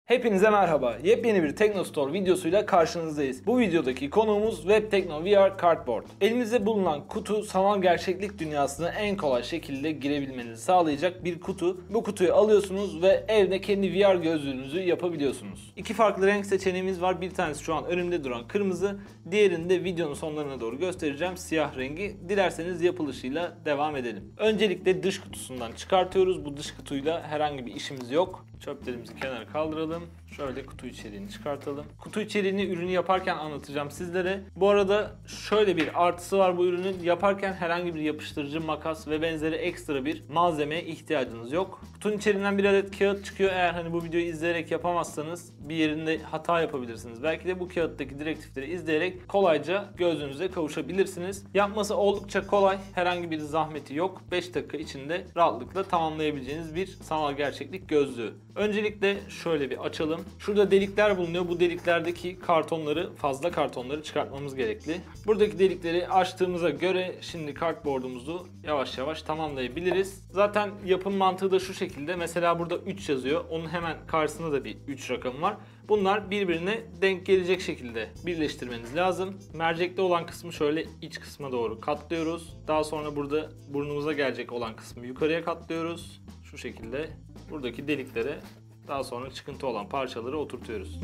Hepinize merhaba. Yepyeni bir Teknostore videosuyla karşınızdayız. Bu videodaki konuğumuz WebTekno VR Cardboard. Elimizde bulunan kutu sanal gerçeklik dünyasına en kolay şekilde girebilmenizi sağlayacak bir kutu. Bu kutuyu alıyorsunuz ve evde kendi VR gözlüğünüzü yapabiliyorsunuz. İki farklı renk seçeneğimiz var. Bir tanesi şu an önümde duran kırmızı. Diğerini de videonun sonlarına doğru göstereceğim. Siyah rengi. Dilerseniz yapılışıyla devam edelim. Öncelikle dış kutusundan çıkartıyoruz. Bu dış kutuyla herhangi bir işimiz yok. Çöplerimizi kenara kaldıralım. Şöyle kutu içeriğini çıkartalım. Kutu içeriğini ürünü yaparken anlatacağım sizlere. Bu arada şöyle bir artısı var bu ürünün. Yaparken herhangi bir yapıştırıcı, makas ve benzeri ekstra bir malzemeye ihtiyacınız yok. Kutunun içerisinden bir adet kağıt çıkıyor. Eğer bu videoyu izleyerek yapamazsanız bir yerinde hata yapabilirsiniz. Belki de bu kağıttaki direktifleri izleyerek kolayca gözlüğünüze kavuşabilirsiniz. Yapması oldukça kolay. Herhangi bir zahmeti yok. 5 dakika içinde rahatlıkla tamamlayabileceğiniz bir sanal gerçeklik gözlüğü. Öncelikle şöyle bir açalım. Şurada delikler bulunuyor. Bu deliklerdeki kartonları, fazla kartonları çıkartmamız gerekli. Buradaki delikleri açtığımıza göre şimdi kartboardumuzu yavaş yavaş tamamlayabiliriz. Zaten yapım mantığı da şu şekilde. Mesela burada 3 yazıyor. Onun hemen karşısında da bir 3 rakamı var. Bunlar birbirine denk gelecek şekilde birleştirmeniz lazım. Mercekli olan kısmı şöyle iç kısma doğru katlıyoruz. Daha sonra burada burnumuza gelecek olan kısmı yukarıya katlıyoruz. Şu şekilde buradaki deliklere daha sonra çıkıntı olan parçaları oturtuyoruz.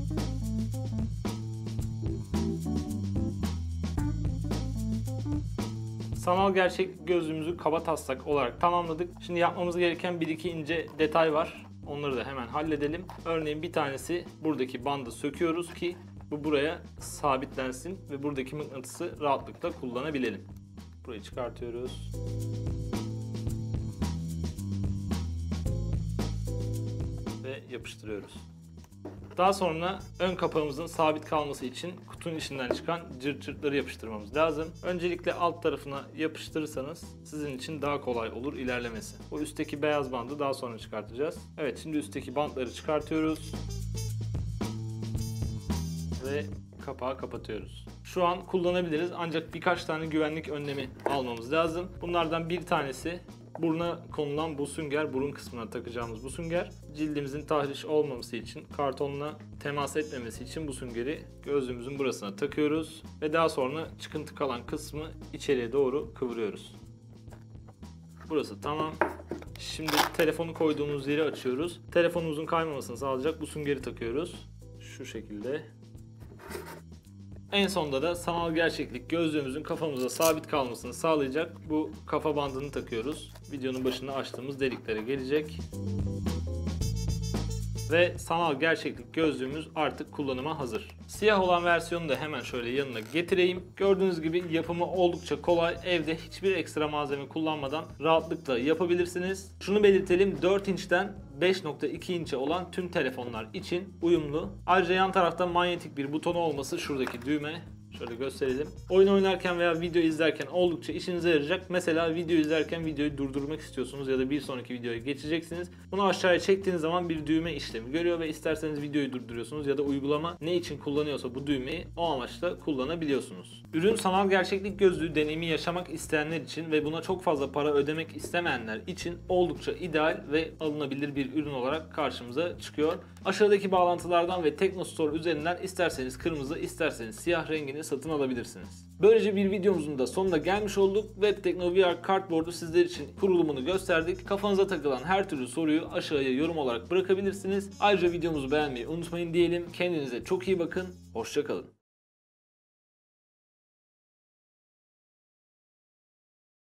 Sanal gerçeklik gözlüğümüzü kabataslak olarak tamamladık. Şimdi yapmamız gereken 1-2 ince detay var. Onları da hemen halledelim. Örneğin bir tanesi buradaki bandı söküyoruz ki bu buraya sabitlensin ve buradaki mıknatısı rahatlıkla kullanabilelim. Burayı çıkartıyoruz. Ve yapıştırıyoruz. Daha sonra ön kapağımızın sabit kalması için kutunun içinden çıkan cırt cırtları yapıştırmamız lazım. Öncelikle alt tarafına yapıştırırsanız sizin için daha kolay olur ilerlemesi. Bu üstteki beyaz bandı daha sonra çıkartacağız. Evet, şimdi üstteki bantları çıkartıyoruz. Ve kapağı kapatıyoruz. Şu an kullanabiliriz ancak birkaç tane güvenlik önlemi almamız lazım. Bunlardan bir tanesi buruna konulan bu sünger, burun kısmına takacağımız bu sünger. Cildimizin tahriş olmaması için, kartonla temas etmemesi için bu süngeri gözlüğümüzün burasına takıyoruz. Ve daha sonra çıkıntı kalan kısmı içeriye doğru kıvırıyoruz. Burası tamam. Şimdi telefonu koyduğumuz yeri açıyoruz. Telefonumuzun kaymamasını sağlayacak bu süngeri takıyoruz. Şu şekilde. En sonda da sanal gerçeklik gözlüğümüzün kafamıza sabit kalmasını sağlayacak bu kafa bandını takıyoruz. Videonun başında açtığımız deliklere gelecek. Ve sanal gerçeklik gözlüğümüz artık kullanıma hazır. Siyah olan versiyonu da hemen şöyle yanına getireyim. Gördüğünüz gibi yapımı oldukça kolay. Evde hiçbir ekstra malzeme kullanmadan rahatlıkla yapabilirsiniz. Şunu belirtelim, 4 inçten 5.2 inçe olan tüm telefonlar için uyumlu. Ayrıca yan tarafta manyetik bir butonu olması, şuradaki düğme. Şöyle gösterelim. Oyun oynarken veya video izlerken oldukça işinize yarayacak. Mesela video izlerken videoyu durdurmak istiyorsunuz ya da bir sonraki videoya geçeceksiniz. Bunu aşağıya çektiğiniz zaman bir düğme işlemi görüyor ve isterseniz videoyu durduruyorsunuz ya da uygulama ne için kullanıyorsa bu düğmeyi o amaçla kullanabiliyorsunuz. Ürün sanal gerçeklik gözlüğü deneyimi yaşamak isteyenler için ve buna çok fazla para ödemek istemeyenler için oldukça ideal ve alınabilir bir ürün olarak karşımıza çıkıyor. Aşağıdaki bağlantılardan ve Teknostore üzerinden isterseniz kırmızı, isterseniz siyah rengini satın alabilirsiniz. Böylece bir videomuzun da sonuna gelmiş olduk. WebTekno VR Cardboard'u sizler için kurulumunu gösterdik. Kafanıza takılan her türlü soruyu aşağıya yorum olarak bırakabilirsiniz. Ayrıca videomuzu beğenmeyi unutmayın diyelim. Kendinize çok iyi bakın. Hoşça kalın.